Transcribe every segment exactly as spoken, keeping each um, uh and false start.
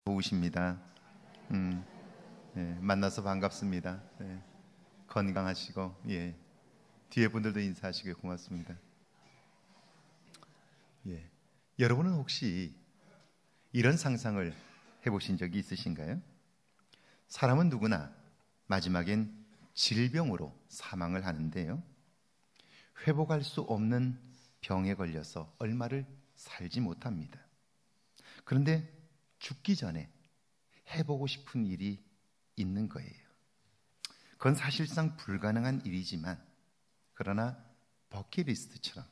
좋으십니다. 음, 예, 만나서 반갑습니다. 예, 건강하시고, 예, 뒤에 분들도 인사하시길 고맙습니다. 예, 여러분은 혹시 이런 상상을 해보신 적이 있으신가요? 사람은 누구나 마지막엔 질병으로 사망을 하는데요, 회복할 수 없는 병에 걸려서 얼마를 살지 못합니다. 그런데 죽기 전에 해보고 싶은 일이 있는 거예요. 그건 사실상 불가능한 일이지만, 그러나 버킷리스트처럼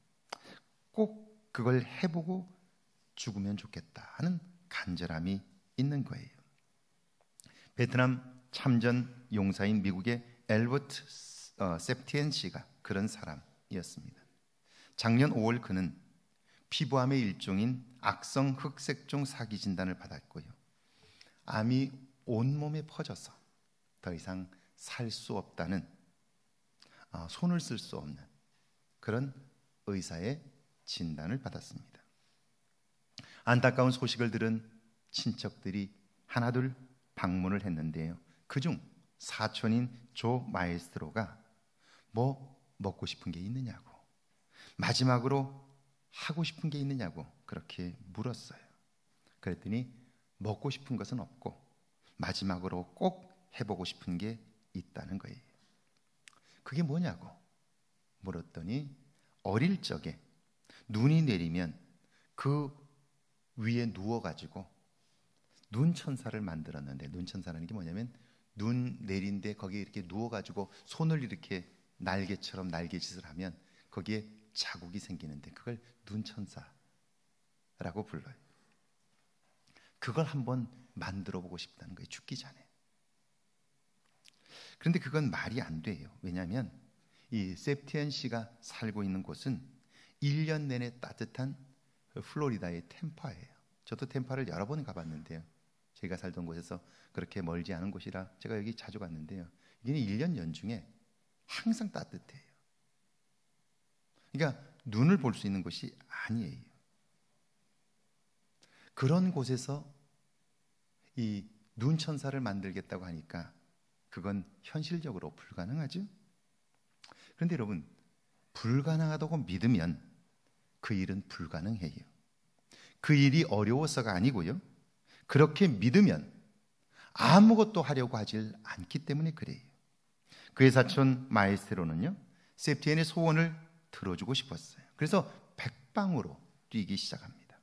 꼭 그걸 해보고 죽으면 좋겠다 하는 간절함이 있는 거예요. 베트남 참전 용사인 미국의 엘버트 어, 셉티엔 씨가 그런 사람이었습니다. 작년 오월 그는 피부암의 일종인 악성 흑색종 사기 진단을 받았고요, 암이 온몸에 퍼져서 더 이상 살 수 없다는, 어, 손을 쓸 수 없는 그런 의사의 진단을 받았습니다. 안타까운 소식을 들은 친척들이 하나둘 방문을 했는데요, 그중 사촌인 조 마에스트로가 뭐 먹고 싶은 게 있느냐고, 마지막으로 하고 싶은 게 있느냐고 그렇게 물었어요. 그랬더니 먹고 싶은 것은 없고 마지막으로 꼭 해보고 싶은 게 있다는 거예요. 그게 뭐냐고 물었더니, 어릴 적에 눈이 내리면 그 위에 누워가지고 눈천사를 만들었는데, 눈천사라는 게 뭐냐면 눈 내린데 거기에 이렇게 누워가지고 손을 이렇게 날개처럼 날개짓을 하면 거기에 자국이 생기는데 그걸 눈천사라고 불러요. 그걸 한번 만들어 보고 싶다는 거예요, 죽기 전에. 그런데 그건 말이 안 돼요. 왜냐하면 이 셉티엔 씨가 살고 있는 곳은 일 년 내내 따뜻한 플로리다의 템파예요. 저도 템파를 여러 번 가봤는데요, 제가 살던 곳에서 그렇게 멀지 않은 곳이라 제가 여기 자주 갔는데요, 여기는 일 년 연중에 항상 따뜻해요. 그러니까 눈을 볼 수 있는 곳이 아니에요. 그런 곳에서 이 눈천사를 만들겠다고 하니까 그건 현실적으로 불가능하죠. 그런데 여러분, 불가능하다고 믿으면 그 일은 불가능해요. 그 일이 어려워서가 아니고요, 그렇게 믿으면 아무것도 하려고 하질 않기 때문에 그래요. 그의 사촌 마에스트로는요, 셉티엔의 소원을 들어주고 싶었어요. 그래서 백방으로 뛰기 시작합니다.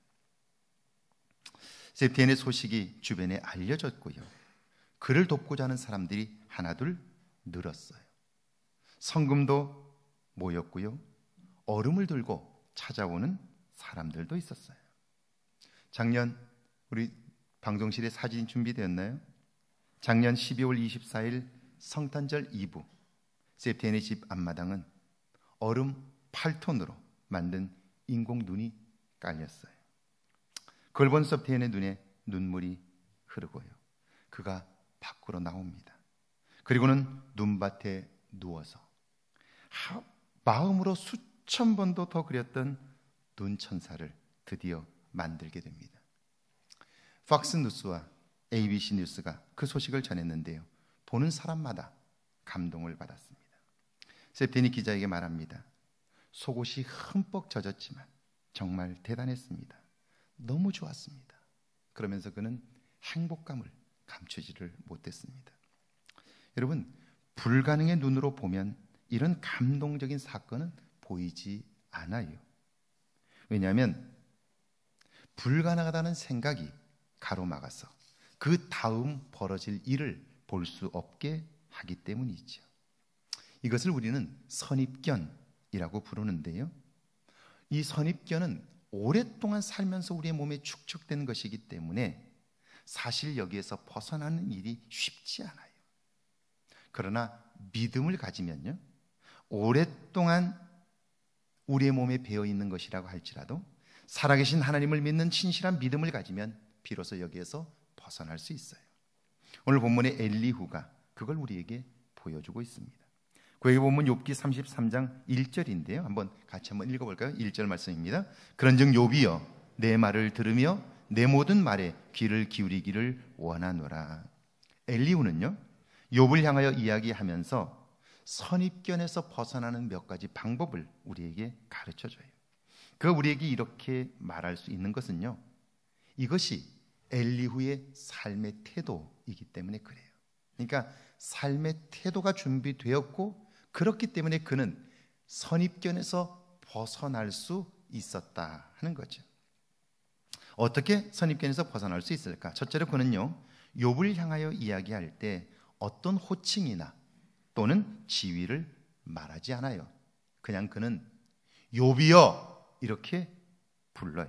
셉티엔의 소식이 주변에 알려졌고요, 그를 돕고자 하는 사람들이 하나둘 늘었어요. 성금도 모였고요, 얼음을 들고 찾아오는 사람들도 있었어요. 작년 우리 방송실에 사진 준비되었나요? 작년 십이월 이십사일 성탄절 이브, 셉티엔의 집 앞마당은 얼음 팔 톤으로 만든 인공 눈이 깔렸어요. 그걸 본 셉티엔의 눈에 눈물이 흐르고요, 그가 밖으로 나옵니다. 그리고는 눈밭에 누워서 마음으로 수천 번도 더 그렸던 눈천사를 드디어 만들게 됩니다. 팍스 뉴스와 에이비씨 뉴스가 그 소식을 전했는데요, 보는 사람마다 감동을 받았습니다. 셉티엔이 기자에게 말합니다. 속옷이 흠뻑 젖었지만 정말 대단했습니다. 너무 좋았습니다. 그러면서 그는 행복감을 감추지를 못했습니다. 여러분, 불가능의 눈으로 보면 이런 감동적인 사건은 보이지 않아요. 왜냐하면 불가능하다는 생각이 가로막아서 그 다음 벌어질 일을 볼 수 없게 하기 때문이죠. 이것을 우리는 선입견이라고 부르는데요, 이 선입견은 오랫동안 살면서 우리의 몸에 축적된 것이기 때문에 사실 여기에서 벗어나는 일이 쉽지 않아요. 그러나 믿음을 가지면요, 오랫동안 우리의 몸에 배어 있는 것이라고 할지라도 살아계신 하나님을 믿는 진실한 믿음을 가지면 비로소 여기에서 벗어날 수 있어요. 오늘 본문의 엘리후가 그걸 우리에게 보여주고 있습니다. 구약의 본문 욥기 삼십삼 장 일 절인데요, 한번 같이 한번 읽어볼까요? 일 절 말씀입니다. 그런즉 욥이여, 내 말을 들으며 내 모든 말에 귀를 기울이기를 원하노라. 엘리후는요, 욥을 향하여 이야기하면서 선입견에서 벗어나는 몇 가지 방법을 우리에게 가르쳐줘요. 그 우리에게 이렇게 말할 수 있는 것은요, 이것이 엘리후의 삶의 태도이기 때문에 그래요. 그러니까 삶의 태도가 준비되었고 그렇기 때문에 그는 선입견에서 벗어날 수 있었다 하는 거죠. 어떻게 선입견에서 벗어날 수 있을까? 첫째로 그는요, 욥을 향하여 이야기할 때 어떤 호칭이나 또는 지위를 말하지 않아요. 그냥 그는 욥이여 이렇게 불러요.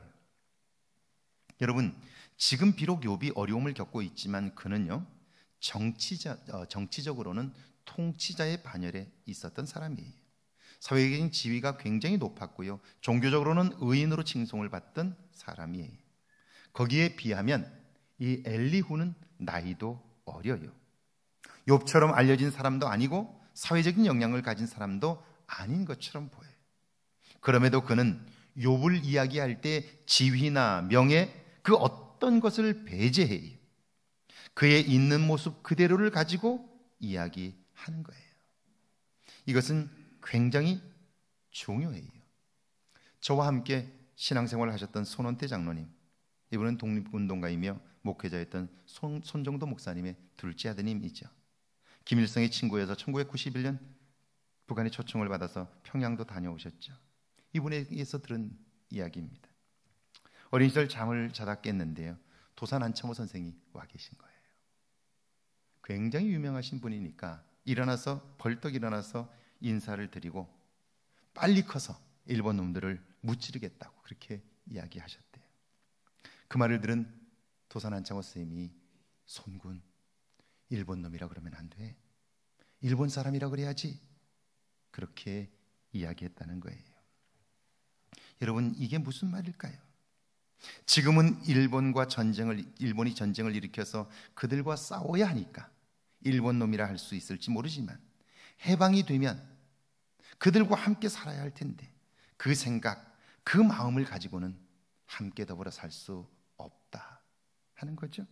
여러분, 지금 비록 욥이 어려움을 겪고 있지만 그는요, 정치자, 어, 정치적으로는 통치자의 반열에 있었던 사람이에요. 사회적인 지위가 굉장히 높았고요, 종교적으로는 의인으로 칭송을 받던 사람이에요. 거기에 비하면 이 엘리후는 나이도 어려요. 욥처럼 알려진 사람도 아니고 사회적인 영향을 가진 사람도 아닌 것처럼 보여요. 그럼에도 그는 욥을 이야기할 때 지위나 명예 그 어떤 것을 배제해요. 그의 있는 모습 그대로를 가지고 이야기하는 거예요. 이것은 굉장히 중요해요. 저와 함께 신앙생활을 하셨던 손원태 장로님, 이분은 독립운동가이며 목회자였던 손, 손정도 목사님의 둘째 아드님이죠. 김일성의 친구여서 천구백구십일 년 북한의 초청을 받아서 평양도 다녀오셨죠. 이분에게서 들은 이야기입니다. 어린 시절 잠을 자다 깼는데요, 도산 안창호 선생이 와 계신 거예요. 굉장히 유명하신 분이니까 일어나서 벌떡 일어나서 인사를 드리고 빨리 커서 일본 놈들을 무찌르겠다고 그렇게 이야기하셨대요. 그 말을 들은 도산 안창호 선생님이, 손군, 일본 놈이라 그러면 안 돼, 일본 사람이라 그래야지, 그렇게 이야기했다는 거예요. 여러분, 이게 무슨 말일까요? 지금은 일본과 전쟁을 일본이 전쟁을 일으켜서 그들과 싸워야 하니까 일본 놈이라 할 수 있을지 모르지만, 해방이 되면 그들과 함께 살아야 할 텐데 그 생각, 그 마음을 가지고는 함께 더불어 살 수 없다 하는 거죠.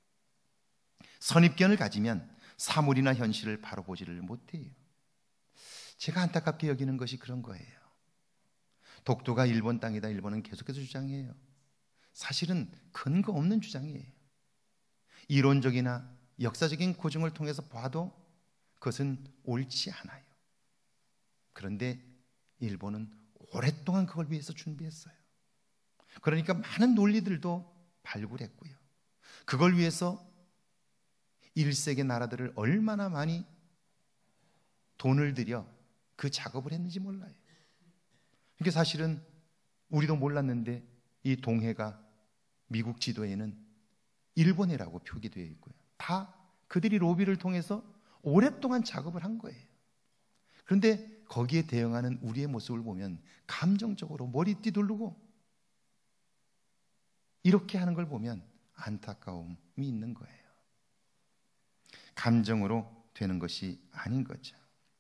선입견을 가지면 사물이나 현실을 바로 보지를 못해요. 제가 안타깝게 여기는 것이 그런 거예요. 독도가 일본 땅이다, 일본은 계속해서 주장해요. 사실은 근거 없는 주장이에요. 이론적이나 역사적인 고증을 통해서 봐도 그것은 옳지 않아요. 그런데 일본은 오랫동안 그걸 위해서 준비했어요. 그러니까 많은 논리들도 발굴했고요, 그걸 위해서 일 세계 나라들을 얼마나 많이 돈을 들여 그 작업을 했는지 몰라요. 그러니까 사실은 우리도 몰랐는데 이 동해가 미국 지도에는 일본해라고 표기되어 있고요, 다 그들이 로비를 통해서 오랫동안 작업을 한 거예요. 그런데 거기에 대응하는 우리의 모습을 보면 감정적으로 머리띠 두르고 이렇게 하는 걸 보면 안타까움이 있는 거예요. 감정으로 되는 것이 아닌 거죠.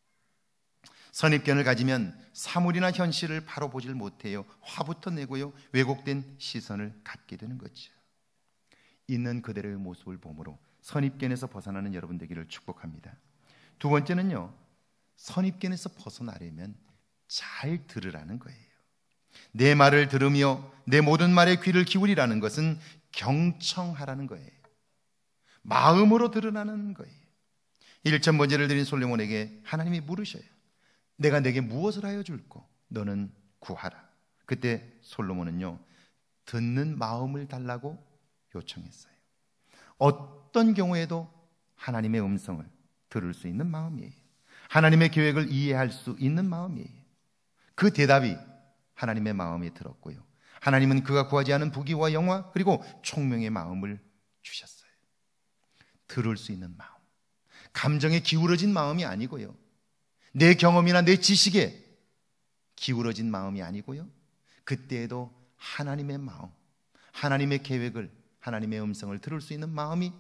선입견을 가지면 사물이나 현실을 바로 보질 못해요. 화부터 내고요, 왜곡된 시선을 갖게 되는 거죠. 있는 그대로의 모습을 보므로 선입견에서 벗어나는 여러분 되기를 축복합니다. 두 번째는요, 선입견에서 벗어나려면 잘 들으라는 거예요. 내 말을 들으며 내 모든 말에 귀를 기울이라는 것은 경청하라는 거예요. 마음으로 들으라는 거예요. 일천 번제를 드린 솔로몬에게 하나님이 물으셔요. 내가 내게 무엇을 하여 줄꼬? 너는 구하라. 그때 솔로몬은요, 듣는 마음을 달라고 요청했어요. 어떤 경우에도 하나님의 음성을 들을 수 있는 마음이에요. 하나님의 계획을 이해할 수 있는 마음이에요. 그 대답이 하나님의 마음에 들었고요, 하나님은 그가 구하지 않은 부귀와 영화 그리고 총명의 마음을 주셨어요. 들을 수 있는 마음, 감정에 기울어진 마음이 아니고요, 내 경험이나 내 지식에 기울어진 마음이 아니고요, 그때에도 하나님의 마음, 하나님의 계획을, 하나님의 음성을 들을 수 있는 마음이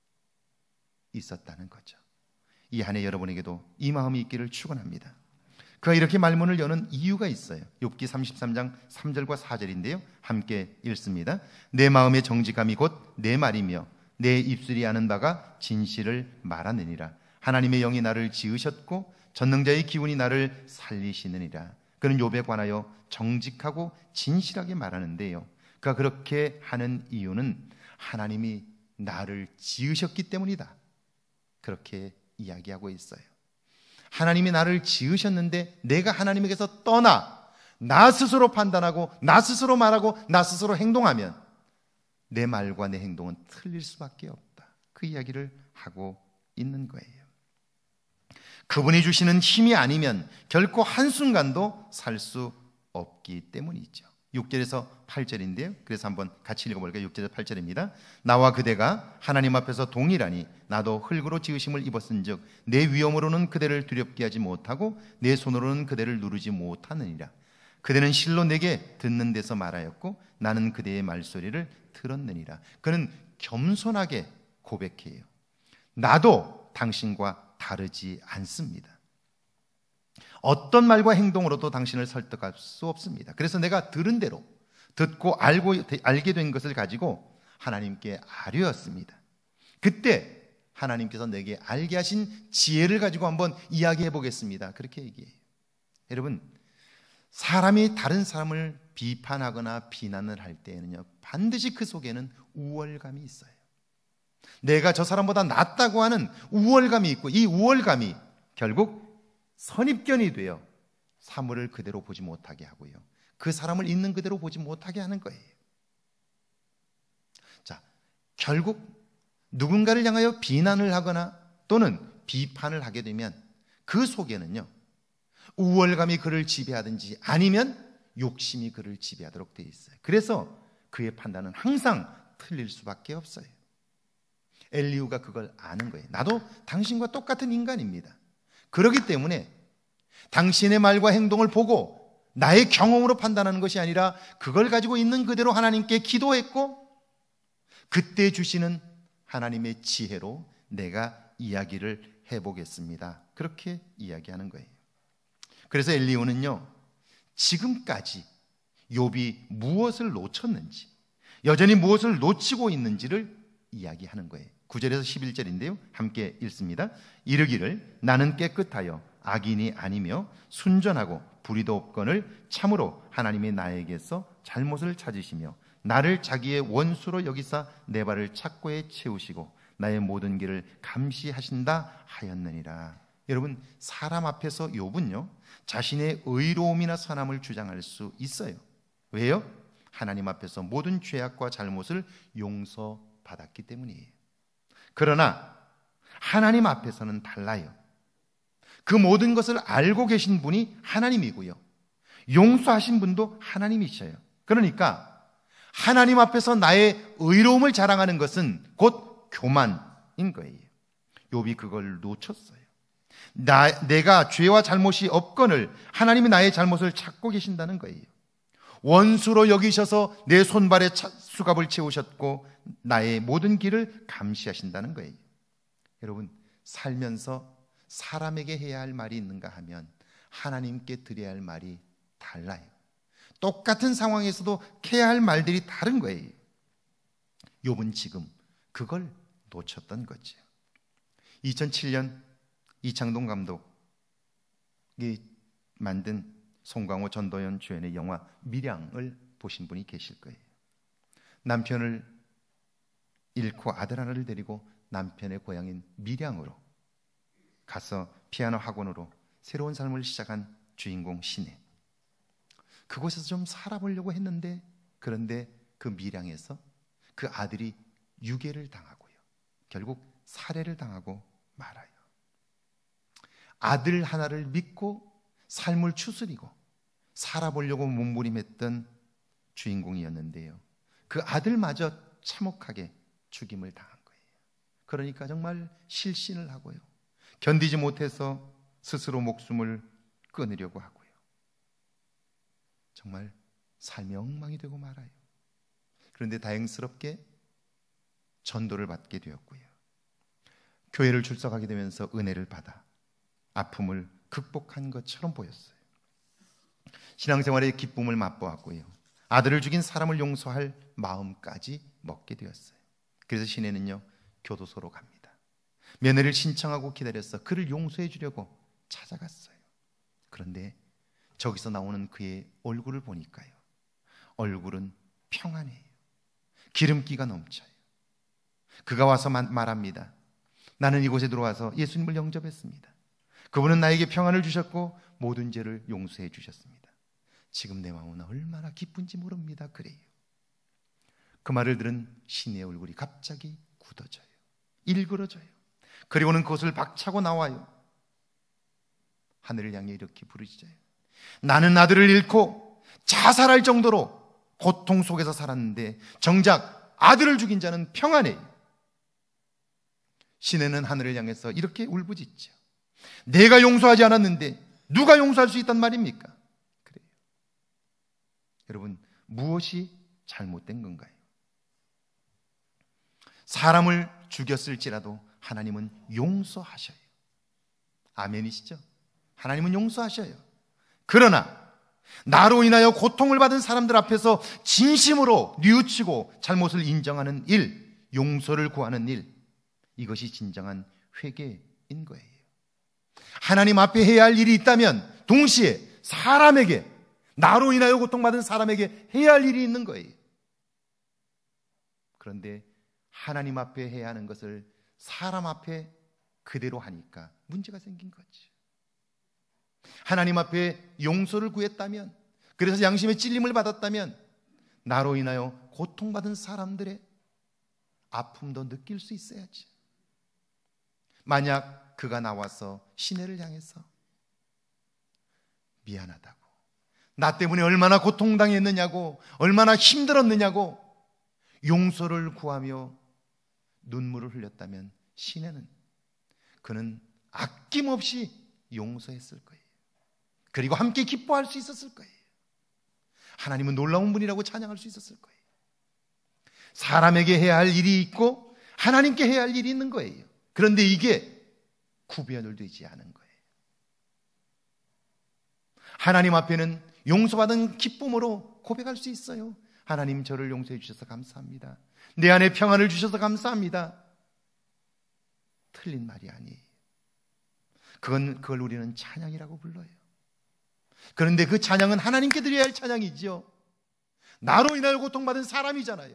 있었다는 거죠. 이 한 해 여러분에게도 이 마음이 있기를 축원합니다. 그가 이렇게 말문을 여는 이유가 있어요. 욥기 삼십삼 장 삼 절과 사 절인데요. 함께 읽습니다. 내 마음의 정직함이 곧 내 말이며 내 입술이 아는 바가 진실을 말하느니라. 하나님의 영이 나를 지으셨고 전능자의 기운이 나를 살리시느니라. 그는 욥에 관하여 정직하고 진실하게 말하는데요. 그가 그렇게 하는 이유는 하나님이 나를 지으셨기 때문이다. 그렇게 이야기하고 있어요. 하나님이 나를 지으셨는데 내가 하나님에게서 떠나 나 스스로 판단하고 나 스스로 말하고 나 스스로 행동하면 내 말과 내 행동은 틀릴 수밖에 없다. 그 이야기를 하고 있는 거예요. 그분이 주시는 힘이 아니면 결코 한순간도 살 수 없기 때문이죠. 육 절에서 팔 절인데요. 그래서 한번 같이 읽어볼까요? 육 절에서 팔 절입니다. 나와 그대가 하나님 앞에서 동일하니 나도 흙으로 지으심을 입었은즉 내 위엄으로는 그대를 두렵게 하지 못하고 내 손으로는 그대를 누르지 못하느니라. 그대는 실로 내게 듣는 데서 말하였고 나는 그대의 말소리를 들었느니라. 그는 겸손하게 고백해요. 나도 당신과 다르지 않습니다. 어떤 말과 행동으로도 당신을 설득할 수 없습니다. 그래서 내가 들은 대로 듣고 알고 알게 된 것을 가지고 하나님께 아뢰었습니다. 그때 하나님께서 내게 알게 하신 지혜를 가지고 한번 이야기해 보겠습니다. 그렇게 얘기해요. 여러분, 사람이 다른 사람을 비판하거나 비난을 할 때에는요, 반드시 그 속에는 우월감이 있어요. 내가 저 사람보다 낫다고 하는 우월감이 있고, 이 우월감이 결국 선입견이 되어 사물을 그대로 보지 못하게 하고요, 그 사람을 있는 그대로 보지 못하게 하는 거예요. 자, 결국 누군가를 향하여 비난을 하거나 또는 비판을 하게 되면 그 속에는요, 우월감이 그를 지배하든지 아니면 욕심이 그를 지배하도록 되어 있어요. 그래서 그의 판단은 항상 틀릴 수밖에 없어요. 엘리후가 그걸 아는 거예요. 나도 당신과 똑같은 인간입니다. 그렇기 때문에 당신의 말과 행동을 보고 나의 경험으로 판단하는 것이 아니라 그걸 가지고 있는 그대로 하나님께 기도했고, 그때 주시는 하나님의 지혜로 내가 이야기를 해보겠습니다. 그렇게 이야기하는 거예요. 그래서 엘리후는요, 지금까지 욥이 무엇을 놓쳤는지, 여전히 무엇을 놓치고 있는지를 이야기하는 거예요. 구 절에서 십일 절인데요. 함께 읽습니다. 이르기를 나는 깨끗하여 악인이 아니며 순전하고 불의도 없거늘 참으로 하나님이 나에게서 잘못을 찾으시며 나를 자기의 원수로 여기사 내 발을 착고에 채우시고 나의 모든 길을 감시하신다 하였느니라. 여러분, 사람 앞에서 욥은요, 자신의 의로움이나 선함을 주장할 수 있어요. 왜요? 하나님 앞에서 모든 죄악과 잘못을 용서받았기 때문이에요. 그러나 하나님 앞에서는 달라요. 그 모든 것을 알고 계신 분이 하나님이고요, 용서하신 분도 하나님이셔요. 그러니까 하나님 앞에서 나의 의로움을 자랑하는 것은 곧 교만인 거예요. 욥이 그걸 놓쳤어요. 나, 내가 죄와 잘못이 없거늘 하나님이 나의 잘못을 찾고 계신다는 거예요. 원수로 여기셔서 내 손발에 수갑을 채우셨고 나의 모든 길을 감시하신다는 거예요. 여러분, 살면서 사람에게 해야 할 말이 있는가 하면 하나님께 드려야 할 말이 달라요. 똑같은 상황에서도 해야 할 말들이 다른 거예요. 욥은 지금 그걸 놓쳤던 거죠. 이천칠 년 이창동 감독이 만든 송강호, 전도연 주연의 영화 밀양을 보신 분이 계실 거예요. 남편을 잃고 아들 하나를 데리고 남편의 고향인 밀양으로 가서 피아노 학원으로 새로운 삶을 시작한 주인공 신혜. 그곳에서 좀 살아보려고 했는데, 그런데 그 밀양에서 그 아들이 유괴를 당하고요, 결국 살해를 당하고 말아요. 아들 하나를 믿고 삶을 추스리고 살아보려고 몸부림했던 주인공이었는데요, 그 아들마저 참혹하게 죽임을 당한 거예요. 그러니까 정말 실신을 하고요, 견디지 못해서 스스로 목숨을 끊으려고 하고요, 정말 삶이 엉망이 되고 말아요. 그런데 다행스럽게 전도를 받게 되었고요, 교회를 출석하게 되면서 은혜를 받아 아픔을 극복한 것처럼 보였어요. 신앙생활의 기쁨을 맛보았고요. 아들을 죽인 사람을 용서할 마음까지 먹게 되었어요. 그래서 시내는요, 교도소로 갑니다. 며느리를 신청하고 기다려서 그를 용서해 주려고 찾아갔어요. 그런데 저기서 나오는 그의 얼굴을 보니까요, 얼굴은 평안해요. 기름기가 넘쳐요. 그가 와서 말합니다. 나는 이곳에 들어와서 예수님을 영접했습니다. 그분은 나에게 평안을 주셨고 모든 죄를 용서해 주셨습니다. 지금 내 마음은 얼마나 기쁜지 모릅니다. 그래요. 그 말을 들은 시내의 얼굴이 갑자기 굳어져요. 일그러져요. 그리고는 그것을 박차고 나와요. 하늘을 향해 이렇게 부르짖어요. 나는 아들을 잃고 자살할 정도로 고통 속에서 살았는데 정작 아들을 죽인 자는 평안해요. 시내는 하늘을 향해서 이렇게 울부짖죠. 내가 용서하지 않았는데 누가 용서할 수 있단 말입니까? 그래요. 여러분, 무엇이 잘못된 건가요? 사람을 죽였을지라도 하나님은 용서하셔요. 아멘이시죠? 하나님은 용서하셔요. 그러나 나로 인하여 고통을 받은 사람들 앞에서 진심으로 뉘우치고 잘못을 인정하는 일, 용서를 구하는 일, 이것이 진정한 회개인 거예요. 하나님 앞에 해야 할 일이 있다면 동시에 사람에게, 나로 인하여 고통받은 사람에게 해야 할 일이 있는 거예요. 그런데 하나님 앞에 해야 하는 것을 사람 앞에 그대로 하니까 문제가 생긴 거죠. 하나님 앞에 용서를 구했다면, 그래서 양심의 찔림을 받았다면 나로 인하여 고통받은 사람들의 아픔도 느낄 수 있어야지. 만약 그가 나와서 시내를 향해서 미안하다고, 나 때문에 얼마나 고통당했느냐고, 얼마나 힘들었느냐고 용서를 구하며 눈물을 흘렸다면 시내는, 그는 아낌없이 용서했을 거예요. 그리고 함께 기뻐할 수 있었을 거예요. 하나님은 놀라운 분이라고 찬양할 수 있었을 거예요. 사람에게 해야 할 일이 있고 하나님께 해야 할 일이 있는 거예요. 그런데 이게 구별되지 않은 거예요. 하나님 앞에는 용서받은 기쁨으로 고백할 수 있어요. 하나님, 저를 용서해 주셔서 감사합니다. 내 안에 평안을 주셔서 감사합니다. 틀린 말이 아니에요. 그건, 그걸 우리는 찬양이라고 불러요. 그런데 그 찬양은 하나님께 드려야 할 찬양이죠. 나로 인하여 고통받은 사람이잖아요.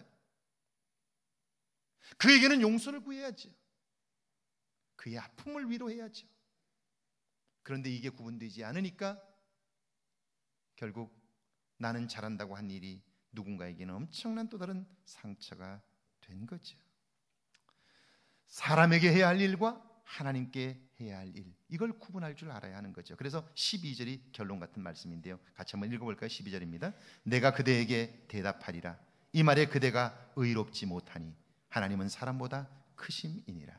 그에게는 용서를 구해야죠. 그의 아픔을 위로해야죠. 그런데 이게 구분되지 않으니까 결국 나는 잘한다고 한 일이 누군가에게는 엄청난 또 다른 상처가 된 거죠. 사람에게 해야 할 일과 하나님께 해야 할 일, 이걸 구분할 줄 알아야 하는 거죠. 그래서 십이 절이 결론 같은 말씀인데요, 같이 한번 읽어볼까요? 십이 절입니다. 내가 그대에게 대답하리라. 이 말에 그대가 의롭지 못하니 하나님은 사람보다 크심이니라.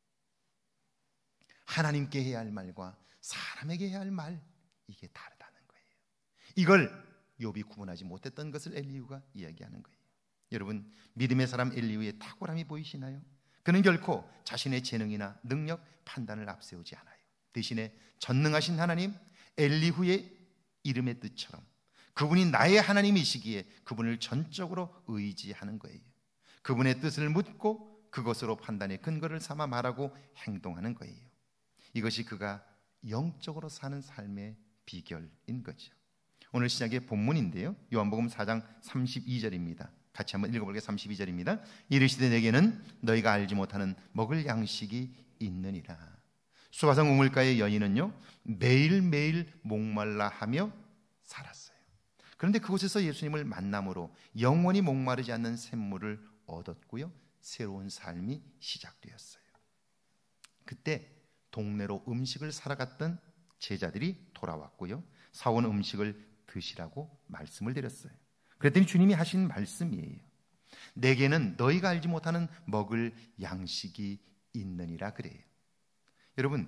하나님께 해야 할 말과 사람에게 해야 할 말, 이게 다르다는 거예요. 이걸 욥이 구분하지 못했던 것을 엘리후가 이야기하는 거예요. 여러분, 믿음의 사람 엘리후의 탁월함이 보이시나요? 그는 결코 자신의 재능이나 능력, 판단을 앞세우지 않아요. 대신에 전능하신 하나님, 엘리후의 이름의 뜻처럼 그분이 나의 하나님이시기에 그분을 전적으로 의지하는 거예요. 그분의 뜻을 묻고 그것으로 판단의 근거를 삼아 말하고 행동하는 거예요. 이것이 그가 영적으로 사는 삶의 비결인 거죠. 오늘 시작의 본문인데요, 요한복음 사 장 삼십이 절입니다. 같이 한번 읽어볼게요. 삼십이 절입니다. 이르시되 내게는 너희가 알지 못하는 먹을 양식이 있느니라. 수가성 우물가의 여인은요, 매일매일 목말라 하며 살았어요. 그런데 그곳에서 예수님을 만남으로 영원히 목마르지 않는 샘물을 얻었고요, 새로운 삶이 시작되었어요. 그때 동네로 음식을 사러 갔던 제자들이 돌아왔고요, 사온 음식을 드시라고 말씀을 드렸어요. 그랬더니 주님이 하신 말씀이에요. 내게는 너희가 알지 못하는 먹을 양식이 있느니라 그래요. 여러분,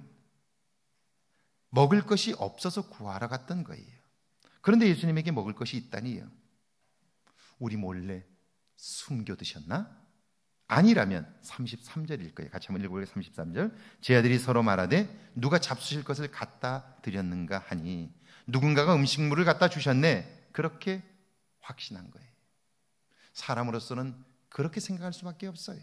먹을 것이 없어서 구하러 갔던 거예요. 그런데 예수님에게 먹을 것이 있다니요, 우리 몰래 숨겨 드셨나? 아니라면 삼십삼 절일 거예요. 같이 한번 읽어볼게요. 삼십삼 절. 제 아들이 서로 말하되 누가 잡수실 것을 갖다 드렸는가 하니 누군가가 음식물을 갖다 주셨네. 그렇게 확신한 거예요. 사람으로서는 그렇게 생각할 수밖에 없어요.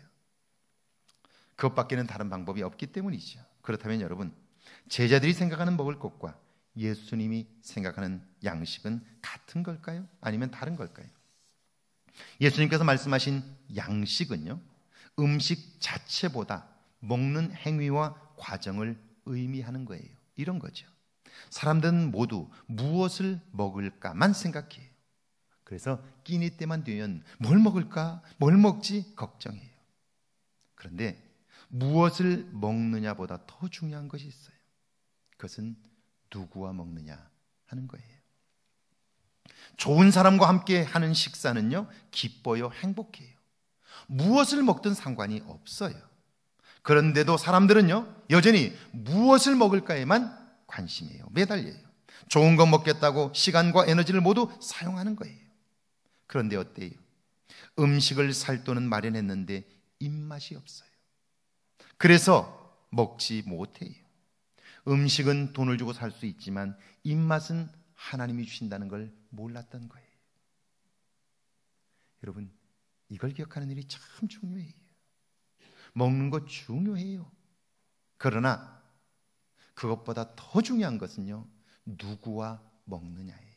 그것밖에는 다른 방법이 없기 때문이죠. 그렇다면 여러분, 제자들이 생각하는 먹을 것과 예수님이 생각하는 양식은 같은 걸까요? 아니면 다른 걸까요? 예수님께서 말씀하신 양식은요, 음식 자체보다 먹는 행위와 과정을 의미하는 거예요. 이런 거죠. 사람들은 모두 무엇을 먹을까만 생각해요. 그래서 끼니 때만 되면 뭘 먹을까? 뭘 먹지? 걱정해요. 그런데 무엇을 먹느냐보다 더 중요한 것이 있어요. 그것은 누구와 먹느냐 하는 거예요. 좋은 사람과 함께 하는 식사는요, 기뻐요, 행복해요. 무엇을 먹든 상관이 없어요. 그런데도 사람들은요, 여전히 무엇을 먹을까에만 관심이에요. 매달려요. 좋은 거 먹겠다고 시간과 에너지를 모두 사용하는 거예요. 그런데 어때요? 음식을 살 돈은 마련했는데 입맛이 없어요. 그래서 먹지 못해요. 음식은 돈을 주고 살 수 있지만 입맛은 하나님이 주신다는 걸 몰랐던 거예요. 여러분, 이걸 기억하는 일이 참 중요해요. 먹는 거 중요해요. 그러나 그것보다 더 중요한 것은요, 누구와 먹느냐예요.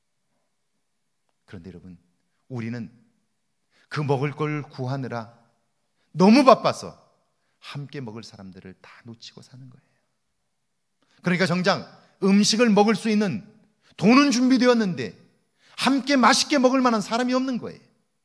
그런데 여러분, 우리는 그 먹을 걸 구하느라 너무 바빠서 함께 먹을 사람들을 다 놓치고 사는 거예요. 그러니까 정작 음식을 먹을 수 있는 돈은 준비되었는데 함께 맛있게 먹을 만한 사람이 없는 거예요.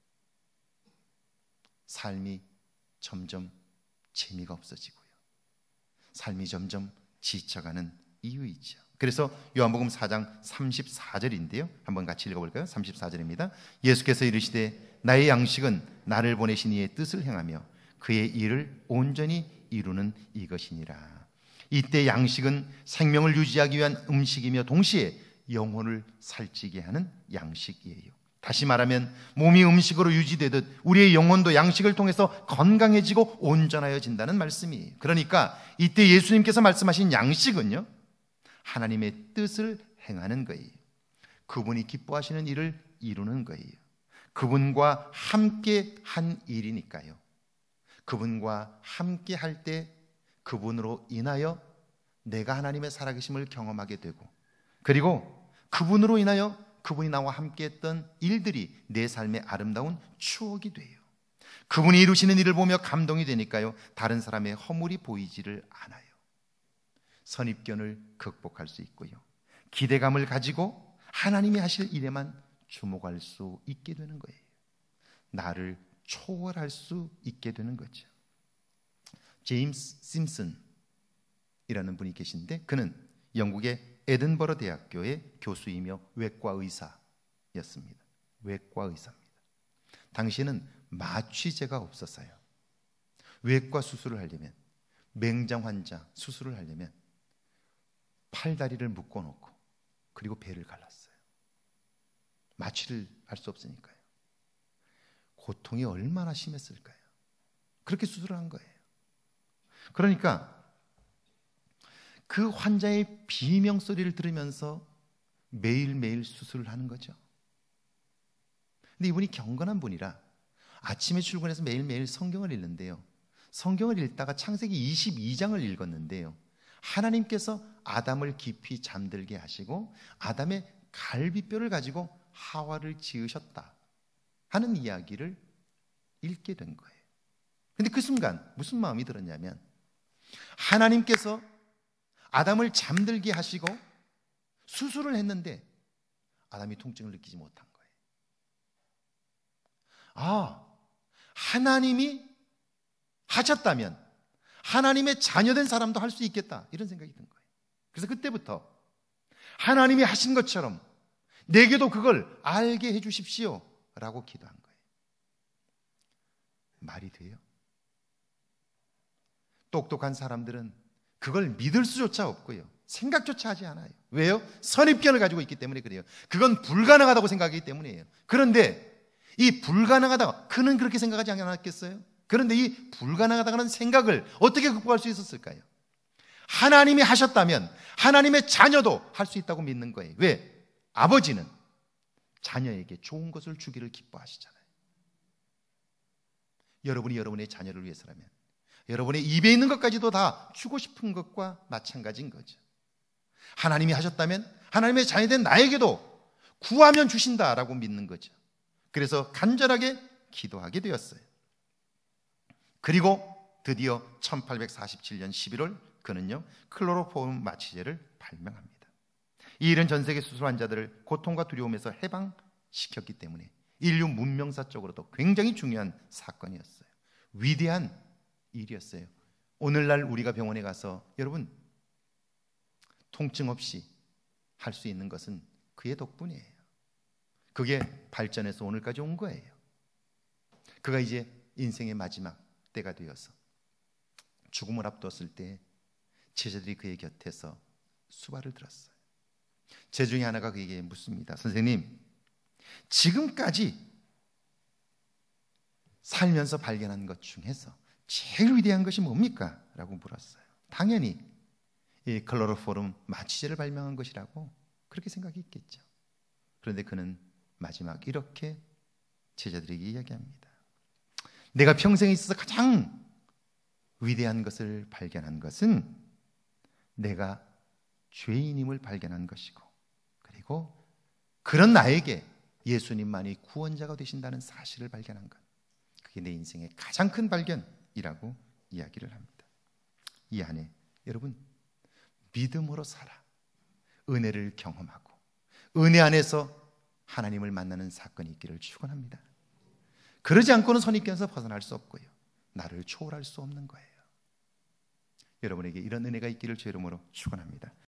삶이 점점 재미가 없어지고요. 삶이 점점 지쳐가는 이유이죠. 그래서 요한복음 사 장 삼십사 절인데요. 한번 같이 읽어볼까요? 삼십사 절입니다. 예수께서 이르시되 나의 양식은 나를 보내신 이의 뜻을 행하며 그의 일을 온전히 이루는 이것이니라. 이때 양식은 생명을 유지하기 위한 음식이며 동시에 영혼을 살찌게 하는 양식이에요. 다시 말하면 몸이 음식으로 유지되듯 우리의 영혼도 양식을 통해서 건강해지고 온전하여진다는 말씀이에요. 그러니까 이때 예수님께서 말씀하신 양식은요, 하나님의 뜻을 행하는 거예요. 그분이 기뻐하시는 일을 이루는 거예요. 그분과 함께 한 일이니까요. 그분과 함께 할 때 그분으로 인하여 내가 하나님의 살아계심을 경험하게 되고, 그리고 그분으로 인하여 그분이 나와 함께 했던 일들이 내 삶의 아름다운 추억이 돼요. 그분이 이루시는 일을 보며 감동이 되니까요, 다른 사람의 허물이 보이지를 않아요. 선입견을 극복할 수 있고요, 기대감을 가지고 하나님이 하실 일에만 주목할 수 있게 되는 거예요. 나를 초월할 수 있게 되는 거죠. 제임스 심슨이라는 분이 계신데, 그는 영국의 에든버러 대학교의 교수이며 외과 의사였습니다. 외과 의사입니다. 당시에는 마취제가 없었어요. 외과 수술을 하려면, 맹장 환자 수술을 하려면 팔다리를 묶어놓고 그리고 배를 갈랐어요. 마취를 할 수 없으니까요. 고통이 얼마나 심했을까요? 그렇게 수술을 한 거예요. 그러니까 그 환자의 비명 소리를 들으면서 매일매일 수술을 하는 거죠. 근데 이분이 경건한 분이라 아침에 출근해서 매일매일 성경을 읽는데요, 성경을 읽다가 창세기 이십이 장을 읽었는데요, 하나님께서 아담을 깊이 잠들게 하시고 아담의 갈비뼈를 가지고 하와를 지으셨다 하는 이야기를 읽게 된 거예요. 근데 그 순간 무슨 마음이 들었냐면, 하나님께서 아담을 잠들게 하시고 수술을 했는데 아담이 통증을 느끼지 못한 거예요. 아, 하나님이 하셨다면 하나님의 자녀된 사람도 할 수 있겠다, 이런 생각이 든 거예요. 그래서 그때부터 하나님이 하신 것처럼 내게도 그걸 알게 해 주십시오 라고 기도한 거예요. 말이 돼요? 똑똑한 사람들은 그걸 믿을 수조차 없고요, 생각조차 하지 않아요. 왜요? 선입견을 가지고 있기 때문에 그래요. 그건 불가능하다고 생각하기 때문이에요. 그런데 이 불가능하다, 그는 그렇게 생각하지 않았겠어요? 그런데 이 불가능하다는 생각을 어떻게 극복할 수 있었을까요? 하나님이 하셨다면 하나님의 자녀도 할 수 있다고 믿는 거예요. 왜? 아버지는 자녀에게 좋은 것을 주기를 기뻐하시잖아요. 여러분이 여러분의 자녀를 위해서라면 여러분의 입에 있는 것까지도 다 주고 싶은 것과 마찬가지인 거죠. 하나님이 하셨다면 하나님의 자녀된 나에게도 구하면 주신다라고 믿는 거죠. 그래서 간절하게 기도하게 되었어요. 그리고 드디어 천팔백사십칠 년 십일월 그는요 클로로폼 마취제를 발명합니다. 이 일은 전 세계 수술 환자들을 고통과 두려움에서 해방시켰기 때문에 인류 문명사적으로도 굉장히 중요한 사건이었어요. 위대한 일이었어요. 오늘날 우리가 병원에 가서 여러분 통증 없이 할 수 있는 것은 그의 덕분이에요. 그게 발전해서 오늘까지 온 거예요. 그가 이제 인생의 마지막 때가 되어서 죽음을 앞두었을 때 제자들이 그의 곁에서 수발을 들었어요. 제 중에 하나가 그에게 묻습니다. 선생님, 지금까지 살면서 발견한 것 중에서 제일 위대한 것이 뭡니까? 라고 물었어요. 당연히 이 클로로폼 마취제를 발명한 것이라고 그렇게 생각했겠죠. 그런데 그는 마지막 이렇게 제자들에게 이야기합니다. 내가 평생에 있어서 가장 위대한 것을 발견한 것은 내가 죄인임을 발견한 것이고, 그리고 그런 나에게 예수님만이 구원자가 되신다는 사실을 발견한 것, 그게 내 인생의 가장 큰 발견이라고 이야기를 합니다. 이 안에 여러분 믿음으로 살아 은혜를 경험하고 은혜 안에서 하나님을 만나는 사건이 있기를 축원합니다. 그러지 않고는 선입견에서 벗어날 수 없고요, 나를 초월할 수 없는 거예요. 여러분에게 이런 은혜가 있기를 주 이름으로 축원합니다.